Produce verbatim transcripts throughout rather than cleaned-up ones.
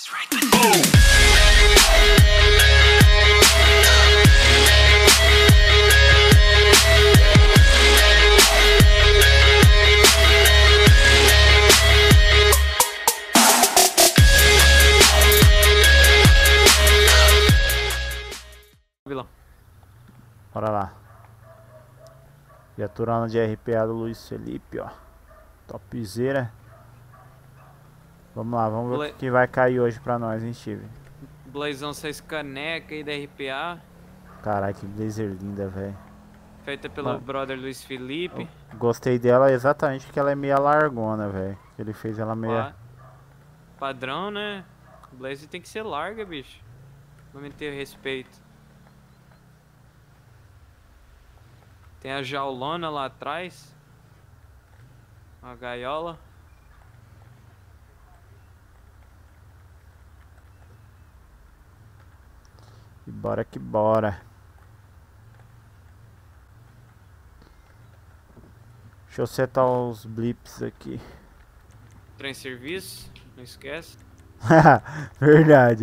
Bora lá. Viaturando de R P A do Luiz Felipe, ó. Topzera. Vamos lá, vamos ver Bla o que vai cair hoje pra nós, hein, Steve? Blazão seis caneca aí da R P A. Caralho, que blazer linda, velho. Feita pelo Mano, brother Luiz Felipe. gostei dela exatamente porque ela é meia largona, velho. Ele fez ela meia... Padrão, né? Blazer tem que ser larga, bicho. Vamos ter respeito. Tem a jaulona lá atrás. A gaiola. E bora que bora. Deixa eu setar os blips aqui. Trem serviço, não esquece. Verdade.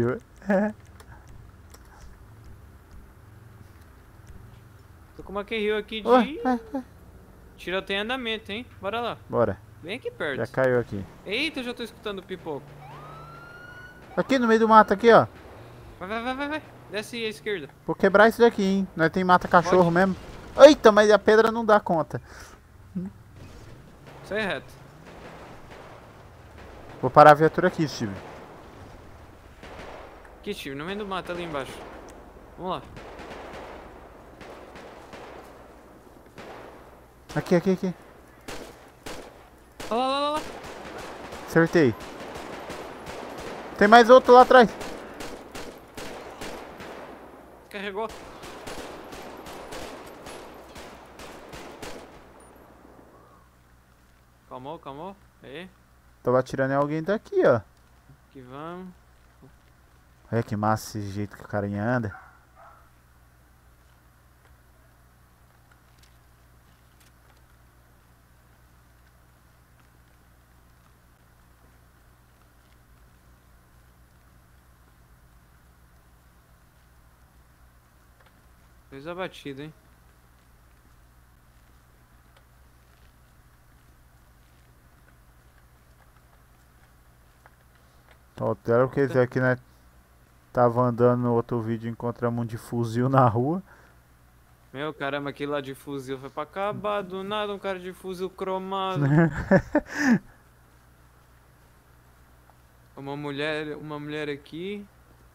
Tô com uma Q-Hill aqui de... Oh, tiroteio em andamento, hein? Bora lá. Bora. Vem aqui perto. Já caiu aqui. Eita, eu já tô escutando o pipoco. Aqui no meio do mato aqui, ó. Vai, vai, vai, vai, vai. Desce aí à esquerda. Vou quebrar isso daqui, hein. Nós tem mata cachorro Pode. mesmo. Eita, mas a pedra não dá conta. Isso aí é reto. Vou parar a viatura aqui, Steve. Aqui, Steve, no meio do mato ali embaixo. Vamos lá. Aqui, aqui, aqui. Olha lá, lá, lá, lá. Acertei. Tem mais outro lá atrás. Carregou. Calmou, calmou. Aí, Tava atirando em alguém daqui, ó. que vamos. Olha que massa esse jeito que o carinha anda. Fez a batida, hein? Ó, era o que dizer aqui, né? Tava andando no outro vídeo, encontramos um de fuzil na rua. Meu, caramba, aquele lá de fuzil foi pra acabar do nada, um cara de fuzil cromado. Uma mulher, uma mulher aqui.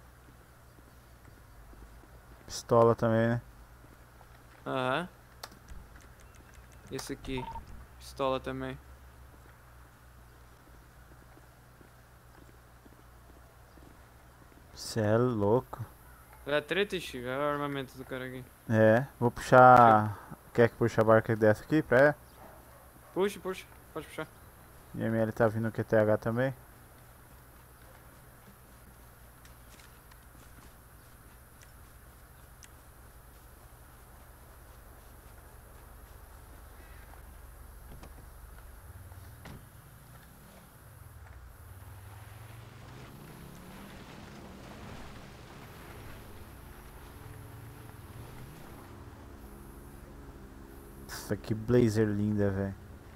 Pistola também, né? Aham. Esse aqui. Pistola também. Cê é louco. Olha a treta, Steve. Olha o armamento do cara aqui. É, vou puxar... Quer que puxe a barca dessa aqui pra ela? Puxa, puxa. Pode puxar. E a M L tá vindo Q T H também. Nossa, que blazer linda, velho.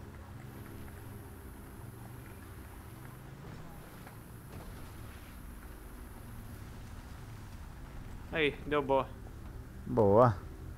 Aí, deu boa. Boa.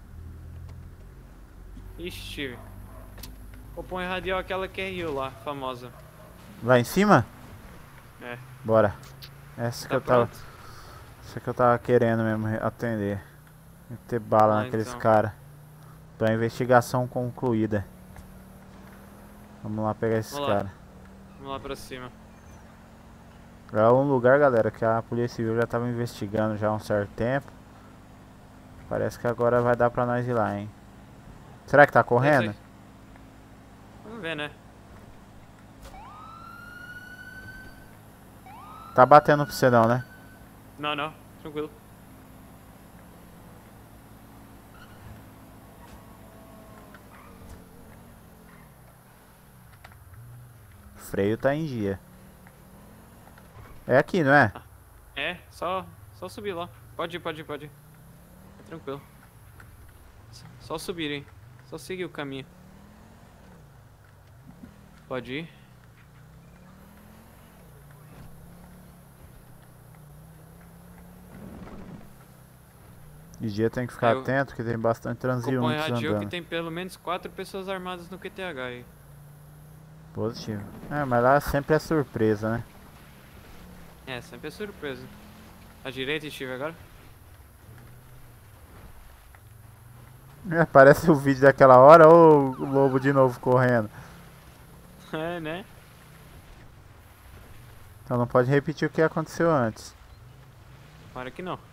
Ixi, Steve. Vou pôr em radial aquela que é Rio lá, famosa. Lá em cima? É. Bora. Essa que Tá eu tava... pronto? Essa que eu tava querendo mesmo atender. Tem que ter bala Ah, naqueles então. caras. Pra investigação concluída. Vamos lá pegar esses Vamos lá. caras. Vamos lá pra cima. É um lugar, galera, que a Polícia Civil já tava investigando já há um certo tempo. Parece que agora vai dar pra nós ir lá, hein. Será que tá correndo? Desce aí. Vamos ver, né? Tá batendo pra você não, né? Não, não. Tranquilo. O freio tá em dia. É aqui, não é? É, só, só subir lá. Pode ir, pode ir, pode ir. Tá tranquilo. Só subir, hein. Só seguir o caminho. Pode ir. De dia tem que ficar Eu- atento, que tem bastante Acompanha transeuntes a radio que andando. tem pelo menos quatro pessoas armadas no Q T H aí. Positivo. É, mas lá sempre é surpresa, né? É, sempre é surpresa. À direita, Steve, agora? É, parece o vídeo daquela hora ou o lobo de novo correndo. É, né? Então não pode repetir o que aconteceu antes. Para que não.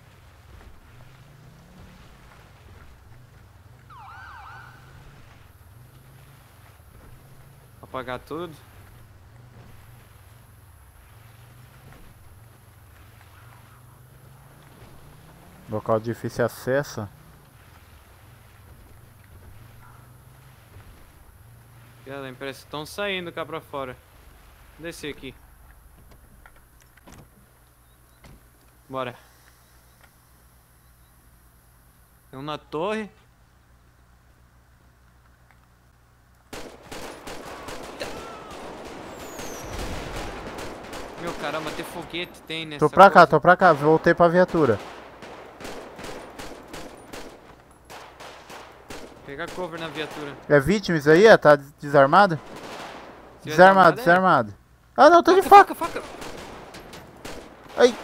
Apagar tudo. Local de difícil acesso. Galera, parece que estão saindo cá pra fora. Vou descer aqui. Bora. Tem um na torre. Meu caramba, tem foguete, tem nessa Tô pra cá, coisa. tô pra cá, voltei pra viatura. Pegar cover na viatura. É vítima isso aí? É? Tá des- desarmado? Se tiver Desarmado, é- desarmado. Ah não, tô de Faca, faca! faca, faca. Ai!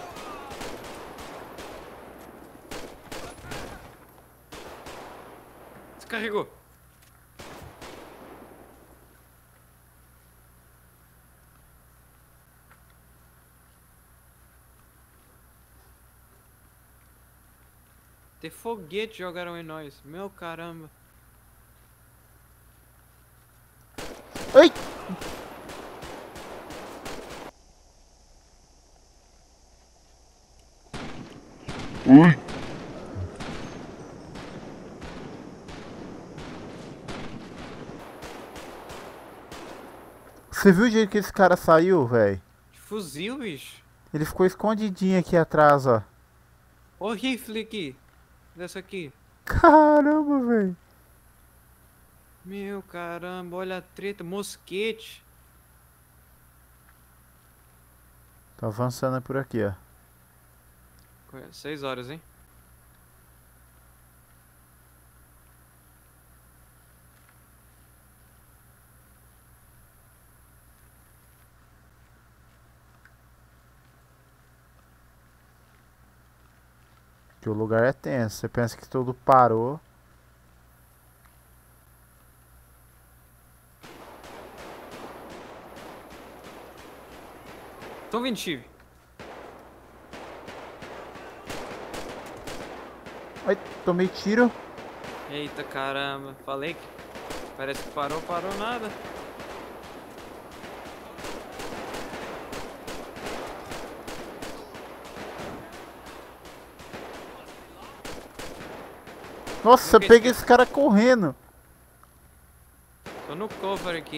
Descarregou. Tem foguete jogaram em nós. Meu caramba. Ai! Você viu o jeito que esse cara saiu, velho? Fuzil, bicho. Ele ficou escondidinho aqui atrás, ó. Ó o rifle aqui. Dessa aqui. Caramba, velho. Meu caramba, olha a treta. Mosquete. Tô avançando por aqui, ó. Seis horas, hein? Que o lugar é tenso. Você pensa que tudo parou. Tô vindo, Steve. Ai, tomei tiro. Eita caramba. Falei que parece que parou, parou nada. Nossa, eu que peguei esse- esse cara correndo. Tô no cover aqui.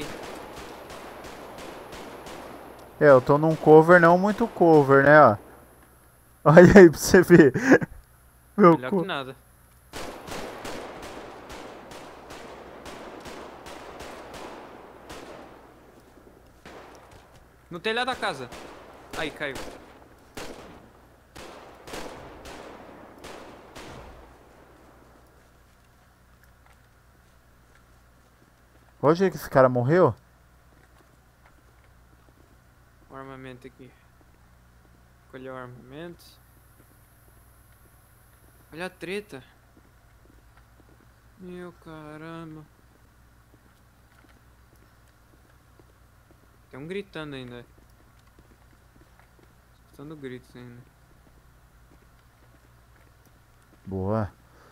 É, eu tô num cover, não muito cover, né, ó. Olha aí pra você ver. Meu Melhor co... que nada. No telhado da casa. Aí, caiu. Olha o jeito que esse cara morreu. O armamento aqui. Colher o armamento. Olha a treta. Meu caramba. Tem um gritando ainda. Escutando gritos ainda. Boa.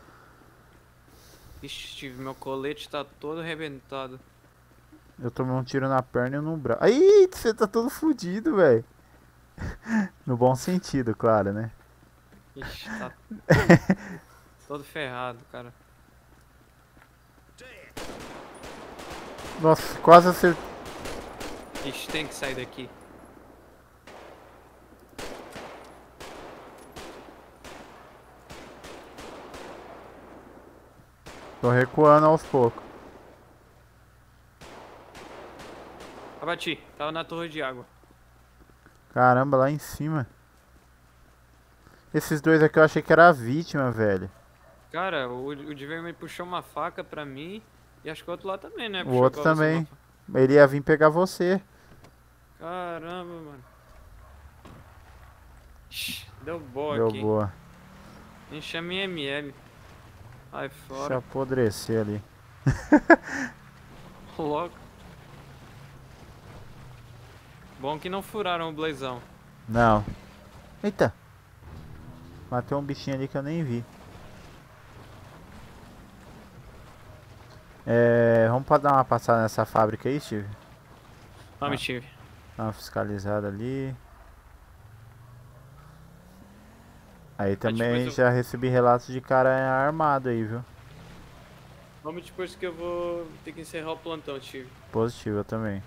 Ixi, Steve, meu colete tá todo arrebentado. Eu tomei um tiro na perna e no braço. Ai, você tá todo fudido, velho. No bom sentido, claro, né? Ixi, tá todo ferrado, cara. Nossa, quase acertei. Ixi, tem que sair daqui. Tô recuando aos poucos. Abati, tava na torre de água. Caramba, lá em cima. Esses dois aqui eu achei que era a vítima, velho. Cara, o, o de vermelho puxou uma faca pra mim. E acho que o outro lá também, né? O Puxou outro pra você uma também. faca. Ele ia vir pegar você. Caramba, mano. Ixi, deu boa Deu aqui. boa. Enchame M L. Sai Deixa eu fora. apodrecer ali. Logo. Bom que não furaram o blazão. Não. Eita. Matei um bichinho ali que eu nem vi. É, vamos pra dar uma passada nessa fábrica aí, Steve? Vamos, Ah. Steve. Dar uma fiscalizada ali. Aí também depois eu- já recebi relatos de cara armado aí, viu? Vamos depois que eu vou ter que encerrar o plantão, Steve. Positivo, eu também.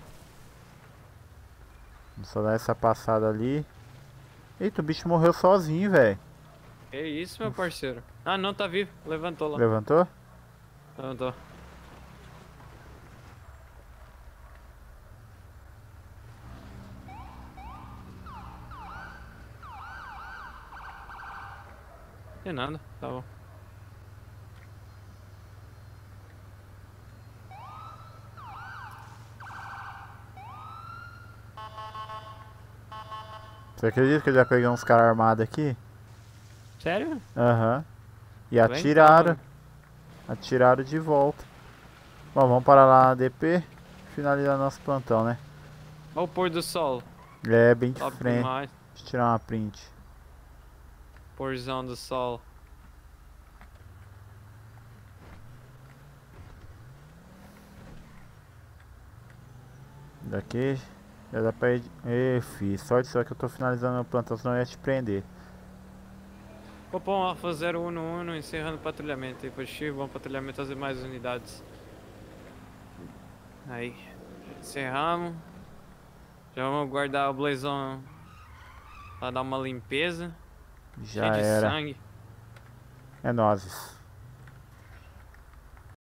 Vamos só dar essa passada ali. Eita, o bicho morreu sozinho, velho. É isso, meu parceiro. Ah, não, tá vivo. Levantou lá. Levantou? Levantou. Tem nada, tá bom. Você acredita que eu já peguei uns caras armados aqui? Sério? Aham. E Vem atiraram. cá, Atiraram de volta. Bom, vamos parar lá na D P. Finalizar nosso plantão, né? olha o pôr do sol. É, bem de Top frente. demais. Deixa eu tirar uma print. Pôrzão do sol. Daqui já dá pra ir. Ê, fi, sorte só que eu tô finalizando meu plantão, senão eu ia te prender. Copom Alfa zero um um encerrando o patrulhamento. Aí, positivo, bom patrulhamento às demais unidades. Aí, encerramos. Já vamos guardar o blazão pra dar uma limpeza. Já Cheio de era. sangue. É nozes.